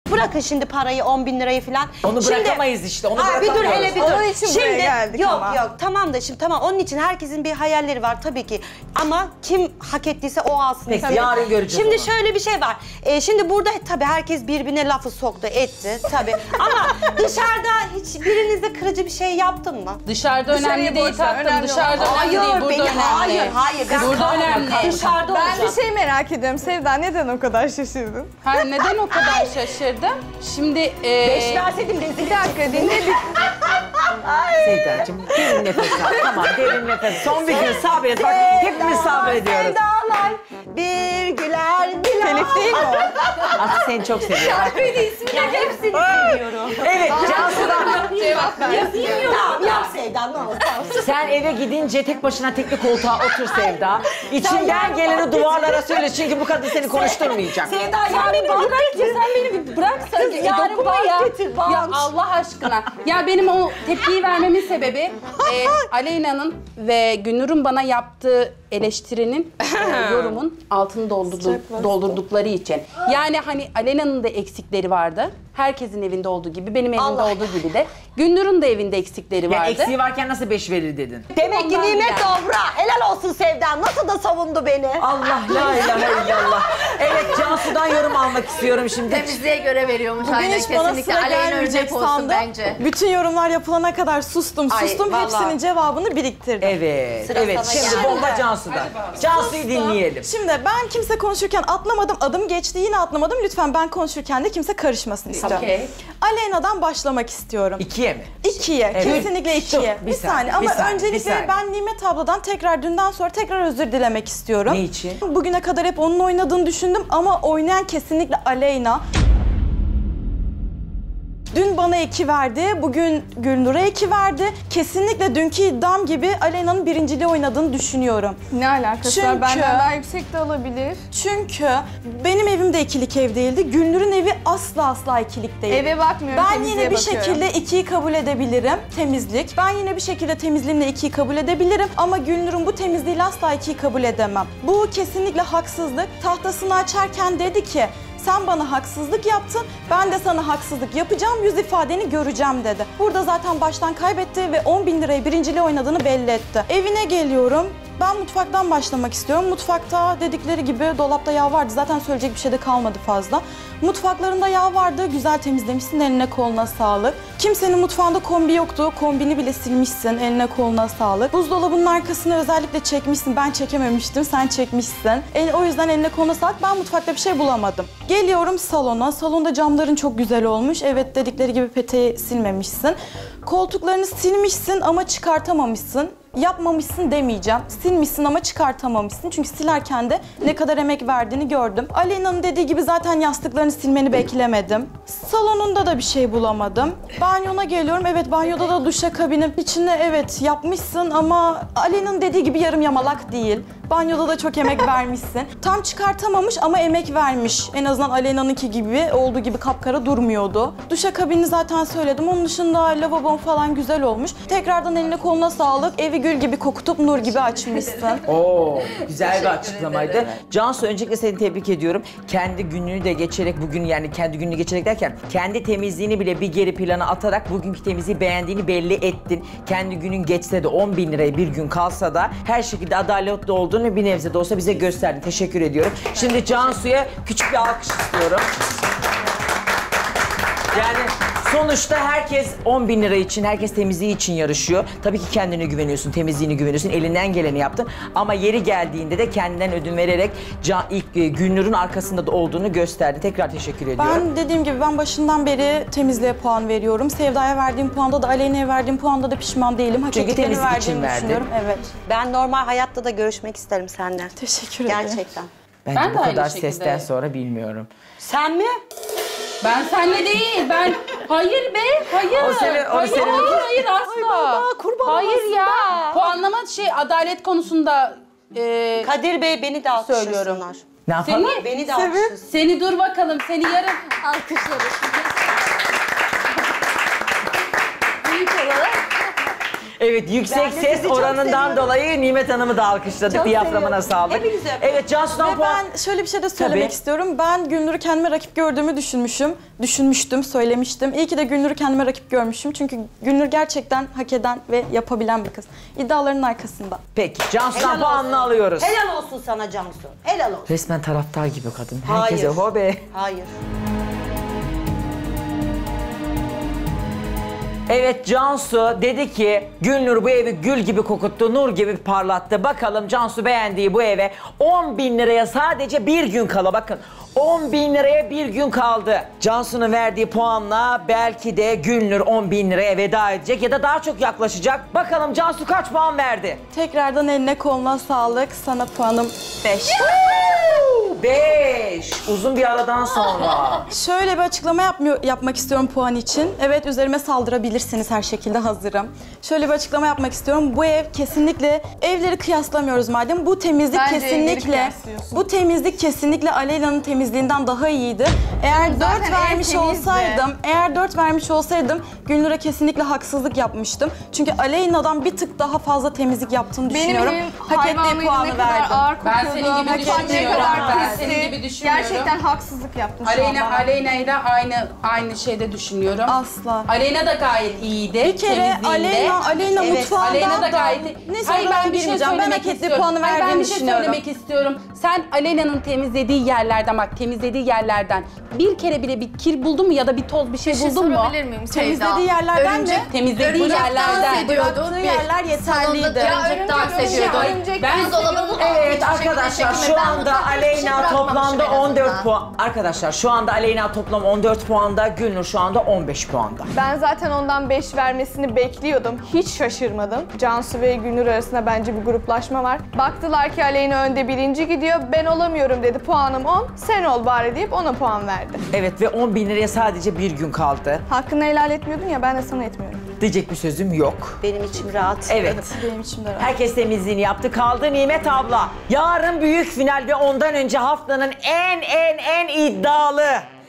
Bırakın şimdi parayı 10.000 lirayı falan. Onu bırakamayız işte, onu bir dur hele bir dur. Onun için buraya geldik ama. Yok tamam da şimdi tamam onun için herkesin bir hayalleri var tabii ki. Ama kim hak ettiyse o alsın. Peki yarın göreceğiz Şimdi onu. şöyle bir şey var. Şimdi burada tabii herkes birbirine lafı soktu etti tabii. Ama dışarıda hiç birinizde kırıcı bir şey yaptın mı? Dışarıda önemli değil tatlım. Dışarıda önemli değil, burada önemli. Hayır. Burada önemli. Dışarıda Ben olacak. bir şey merak ediyorum. Sevda neden o kadar şaşırdın? Hayır, neden o kadar şaşırdım? Şimdi... 5 verseydim rezil. Bir dakika dinle bir... Sevdacığım derin nefes al. Tamam derin nefes. Son bir gün sabret. Bak hepimiz sabrediyoruz. Sevdalar bir güler güler. Telif değil mi o? Aslı seni çok seviyorum. Şarkıyı da ismini hepsini seviyorum. Evet Cansu'dan. Cevap ver. Tamam yap Sevda ne olur. Sen eve gidince tek başına tekli koltuğa otur Sevda. İçinden geleni duvarlara söyle çünkü bu kadın seni konuşturmayacak. Sevda ya beni bırak ya sen beni bir bıraksan yarın Dokunma ya. getir bak. Ya Allah aşkına. Ya benim o tepkiyi vermemin sebebi Aleyna'nın ve Günür'ün bana yaptığı eleştirinin, yorumun altını doldurdukları için. Yani hani Aleyna'nın da eksikleri vardı. Herkesin evinde olduğu gibi, benim evimde olduğu gibi de. Günür'ün de evinde eksikleri vardı. Ya eksiği varken nasıl 5 verir dedin? Demek ki Ondan nimet yani. dobra. Helal olsun Sevda. Nasıl da savundu beni. Allah la ilahe illallah. Evet Cansu'dan yorum almak istiyorum şimdi. Temizliğe göre veriyormuş. Bugün Aynen hiç bana kesinlikle. sıra Aleyna gelmeyecek örnek olsun sandım. bence. Bütün yorumlar yapılana kadar sustum. vallahi. Hepsinin cevabını biriktirdim. Evet, Sıra evet. sana Şimdi geldi. bomba Cansu'dan. Cansu'yu dinleyelim. Şimdi ben kimse konuşurken atlamadım, adım geçti yine atlamadım. Lütfen ben konuşurken de kimse karışmasın istiyorum. Okey. Aleyna'dan başlamak istiyorum. 2'ye mi? 2'ye, Evet. kesinlikle 2'ye. Dur, Bir saniye ama bir saniye. öncelikle ben Nimet abladan dünden sonra tekrar özür dilemek istiyorum. Ne için? Bugüne kadar hep onun oynadığını düşündüm ama oynayan kesinlikle Aleyna. Dün bana 2 verdi, bugün Gülnur'a 2 verdi. Kesinlikle dünkü iddiam gibi Aleyna'nın birinciliği oynadığını düşünüyorum. Ne alakası var? Çünkü- Benden daha yüksek de olabilir. Çünkü benim evim de ikilik ev değildi. Gülnur'un evi asla ikilik değil. Eve bakmıyorum, Ben temizliğe yine bir bakıyorum. şekilde 2'yi kabul edebilirim. Temizlik. Ben yine bir şekilde temizliğimle 2'yi kabul edebilirim. Ama Gülnur'un bu temizliğiyle asla 2'yi kabul edemem. Bu kesinlikle haksızlık. Tahtasını açarken dedi ki sen bana haksızlık yaptın, ben de sana haksızlık yapacağım, yüz ifadeni göreceğim dedi. Burada zaten baştan kaybetti ve 10.000 lirayı birinciliğe oynadığını belli etti. Evine geliyorum. Ben mutfaktan başlamak istiyorum. Mutfakta dedikleri gibi dolapta yağ vardı. Zaten söyleyecek bir şey de kalmadı fazla. Mutfaklarında yağ vardı. Güzel temizlemişsin. Eline koluna sağlık. Kimsenin mutfağında kombi yoktu. Kombini bile silmişsin. Eline koluna sağlık. Buzdolabının arkasını özellikle çekmişsin. Ben çekememiştim. Sen çekmişsin. O yüzden eline koluna sağlık. Ben mutfakta bir şey bulamadım. Geliyorum salona. Salonda camların çok güzel olmuş. Evet dedikleri gibi peteği silmemişsin. Koltuklarını silmişsin ama çıkartamamışsın. Yapmamışsın demeyeceğim. Silmişsin ama çıkartamamışsın. Çünkü silerken de ne kadar emek verdiğini gördüm. Aleyna'nın dediği gibi zaten yastıklarını silmeni beklemedim. Salonunda da bir şey bulamadım. Banyona geliyorum. Evet banyoda da duşakabinin içine evet yapmışsın ama Aleyna'nın dediği gibi yarım yamalak değil. Banyoda da çok emek vermişsin. Tam çıkartamamış ama emek vermiş. En azından Aleyna'nınki gibi olduğu gibi kapkara durmuyordu. Duşakabini zaten söyledim. Onun dışında lavabon falan güzel olmuş. Tekrardan eline koluna sağlık. Evi gül gibi kokutup nur gibi açmışsın. Oo, güzel bir açıklamaydı. Cansu öncelikle seni tebrik ediyorum. Kendi gününü de geçerek bugün yani kendi gününü geçerek derken kendi temizliğini bile bir geri plana atarak bugünkü temizliği beğendiğini belli ettin. Kendi günün geçse de 10.000 liraya bir gün kalsa da her şekilde adaletli olduğunu bir nebze de olsa bize gösterdin. Teşekkür ediyorum. Şimdi Cansu'ya küçük bir alkış istiyorum. Yani sonuçta herkes 10.000 lira için, herkes temizliği için yarışıyor. Tabii ki kendine güveniyorsun, temizliğine güveniyorsun, elinden geleni yaptın. Ama yeri geldiğinde de kendinden ödün vererek ilk Gülnur'un arkasında da olduğunu gösterdi. Tekrar teşekkür ediyorum. Ben dediğim gibi ben başından beri temizliğe puan veriyorum. Sevda'ya verdiğim puanda da Aleyna'ya verdiğim puanda da pişman değilim. Hak Çünkü ettiklerini temizlik için verdiğimi verdin. düşünüyorum. Evet. Ben normal hayatta da görüşmek isterim senden. Teşekkür ederim. Gerçekten. Bence Ben de bu aynı kadar şekilde. sesten sonra bilmiyorum. Sen mi? Ben seninle değil, ben... Hayır be, hayır. O seni- o hayır, seni- hayır asla. baba, kurban hayır olasın ya. da. Puanlama adalet konusunda Kadir Bey beni de Söylüyorum. alkışlasınlar. Ne yapalım? seni, Beni de alkışlasın. seni dur bakalım, seni yarın Alkışlarız. Büyük olarak. Evet, yüksek Ben de ses sizi çok oranından seviyorum. dolayı Nimet Hanım'ı da alkışladık. Çok Diyaframına seviyorum. sağlık. Hepinizi öpüyorum. Evet, Cansu'dan Ve puan... ben şöyle bir şey de söylemek Tabii. istiyorum. Ben Gülnur'u kendime rakip gördüğümü düşünmüştüm, söylemiştim. İyi ki de Gülnur'u kendime rakip görmüşüm. Çünkü Gülnur gerçekten hak eden ve yapabilen bir kız. İddialarının arkasında. Peki, Cansu'dan Helal puanını olsun. alıyoruz. Helal olsun sana Cansu. Helal olsun. Resmen taraftar gibi kadın. Hayır. Herkese hobi. Hayır. Evet, Cansu dedi ki Gülnur bu evi gül gibi kokuttu, nur gibi parlattı. Bakalım Cansu beğendiği bu eve 10.000 liraya sadece bir gün kala, bakın 10.000 liraya bir gün kaldı. Cansu'nun verdiği puanla belki de Gülnur 10.000 liraya veda edecek ya da daha çok yaklaşacak. Bakalım Cansu kaç puan verdi? Tekrardan eline koluna sağlık. Sana puanım 5. 5. Uzun bir aradan sonra. Şöyle bir açıklama yapmak istiyorum puan için. Evet, üzerime saldırabilirsiniz, her şekilde hazırım. Şöyle bir açıklama yapmak istiyorum. Bu ev kesinlikle, evleri kıyaslamıyoruz madem. Bu temizlik Bence evleri kesinlikle, kıyaslıyorsun. bu temizlik kesinlikle Aleyna'nın temizliğinden daha iyiydi. Eğer Zaten 4 ev vermiş temizdi. olsaydım, Gülnur'a kesinlikle haksızlık yapmıştım. Çünkü Aleyna'dan bir tık daha fazla temizlik yaptığını Benim düşünüyorum. evim Hak ettiği hayvanlıydı, ne puanı kadar verdim. ağır Ben kokuyordu. senin gibi mutfak ne düşünmüyorum. kadar Ben pisti. senin gibi düşünmüyorum. Gerçekten haksızlık yaptın şu anda. Aleyna ile aynı şeyde düşünüyorum. Asla. Aleyna da gayet iyiydi. Bir kere temizliğinde. Aleyna Evet, mutfağında Aleyna da gayet... Neyse, Hayır, oralara ben bir şey girmeyeceğim. Ben söylemek hak ettiği istiyorum. puanı Hayır, verdiğini ben bir şey düşünüyorum. söylemek istiyorum. Sen Aleyna'nın temizlediği yerlerden, bak temizlediği yerlerden bir kere bile bir kir buldun mu ya da bir toz bir şey buldun mu? sorabilir miyim Sevda? Temizlediği yerlerden Örümcek mi? Temizlediği yerlerden. Bıraktığı yerler yeterliydi. Örümcek dans ediyordu. Ben Evet arkadaşlar, şu anda Aleyna toplamda 14 puan. Arkadaşlar şu anda Aleyna toplam 14 puanda, Gülnur şu anda 15 puanda. Ben zaten ondan 5 vermesini bekliyordum. Hiç şaşırmadım. Cansu ve Gülnur arasında bence bir gruplaşma var. Baktılar ki Aleyna önde birinci gidiyor. Ben olamıyorum dedi. Puanım 10. Sen ol bari deyip ona puan verdi. Evet ve 10.000 liraya sadece bir gün kaldı. Hakkını helal etmiyordun ya, ben de sana etmiyorum. Diyecek bir sözüm yok. Benim içim rahat. Evet. Benim içimde rahat. Herkes temizliğini yaptı. Kaldı Nimet abla. Yarın büyük final ve ondan önce haftanın en iddialı,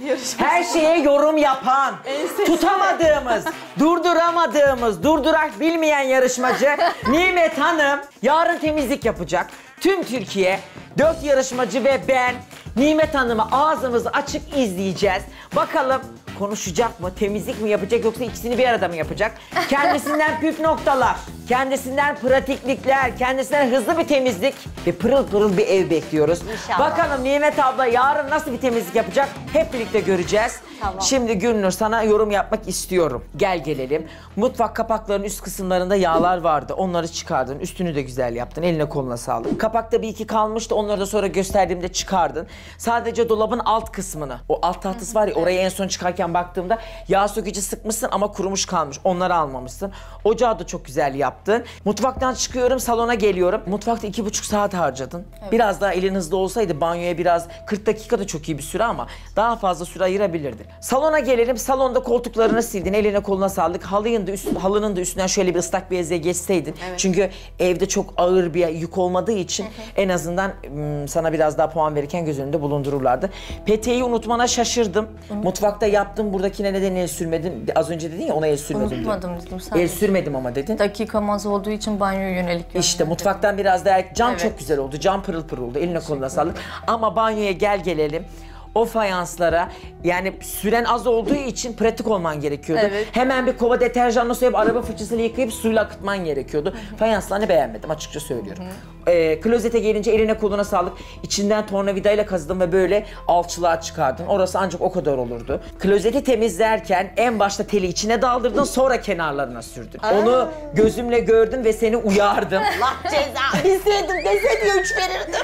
her şeye yorum yapan, tutamadığımız, durduramadığımız, durdurak bilmeyen yarışmacı Nimet Hanım yarın temizlik yapacak. Tüm Türkiye, 4 yarışmacı ve ben Nimet Hanım'ı ağzımızı açık izleyeceğiz. Bakalım konuşacak mı, temizlik mi yapacak yoksa ikisini bir arada mı yapacak? Kendisinden püf noktalar, kendisinden pratiklikler, kendisinden hızlı bir temizlik ve pırıl pırıl bir ev bekliyoruz. İnşallah. Bakalım Nimet abla yarın nasıl bir temizlik yapacak hep birlikte göreceğiz. Tamam. Şimdi Gülnur sana yorum yapmak istiyorum. Gel gelelim. Mutfak kapaklarının üst kısımlarında yağlar vardı. Onları çıkardın. Üstünü de güzel yaptın. Eline koluna sağlık. Kapakta bir iki kalmıştı. Onları da sonra gösterdiğimde çıkardın. Sadece dolabın alt kısmını, o alt tahtası var ya, oraya en son çıkarken baktığımda yağ sökücü sıkmışsın ama kurumuş kalmış. Onları almamışsın. Ocağı da çok güzel yaptın. Mutfaktan çıkıyorum, salona geliyorum. Mutfakta 2,5 saat harcadın. Biraz daha elin hızlı olsaydı banyoya biraz 40 dakika da çok iyi bir süre ama daha fazla süre ayırabilirdin. Salona gelelim. Salonda koltuklarını sildin. Eline koluna sağlık. Halının da üstünden şöyle bir ıslak bezle geçseydin. Evet. Çünkü evde çok ağır bir yük olmadığı için en azından sana biraz daha puan verirken göz önünde bulundururlardı. Peteği unutmana şaşırdım. Mutfakta yaptım. Buradakine neden el sürmedin? Az önce dedin ya, ona el sürmedim. Unutmadım dedim sadece. El sürmedim ama dedin. Dakikam az olduğu için banyoya yönelik İşte mutfaktan biraz daha cam çok güzel oldu. Cam pırıl pırıl oldu. Eline koluna sağlık. Ama banyoya gelelim. O fayanslara yani süren az olduğu için pratik olman gerekiyordu. Evet. Hemen bir kova deterjanla soyup araba fırçasıyla yıkayıp suyla akıtman gerekiyordu. Fayanslarını beğenmedim, açıkça söylüyorum. Klozete gelince eline koluna sağlık. İçinden tornavidayla kazıdın ve böyle alçılığa çıkardın. Orası ancak o kadar olurdu. Klozeti temizlerken en başta teli içine daldırdın, sonra kenarlarına sürdün. Onu gözümle gördüm ve seni uyardım. Allah ceza. Bilseydim deseydi 3 verirdim.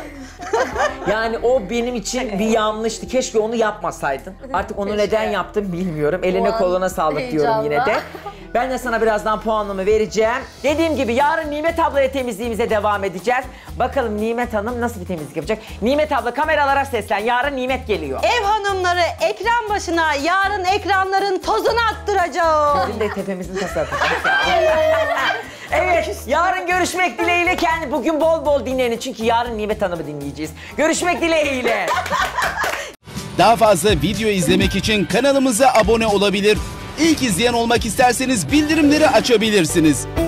Yani o benim için bir yanlıştı. Keşke onu yapmasaydın. Artık onu neden yaptım bilmiyorum. Eline an koluna sağlık diyorum yine de. heyecanla. Ben de sana birazdan puanımı vereceğim. Dediğim gibi yarın Nimet ablaya temizliğimize devam edeceğiz. Bakalım Nimet Hanım nasıl bir temizlik yapacak? Nimet abla kameralara seslen. Yarın Nimet geliyor. Ev hanımları ekran başına yarın ekranların tozunu attıracağım. Bizim de tepemizin tası atacağız. Evet, yarın görüşmek dileğiyle. Bugün bol bol dinlenin çünkü yarın Nimet Hanım'ı dinleyeceğiz. Görüşmek dileğiyle. Daha fazla video izlemek için kanalımıza abone olabilir. İlk izleyen olmak isterseniz bildirimleri açabilirsiniz.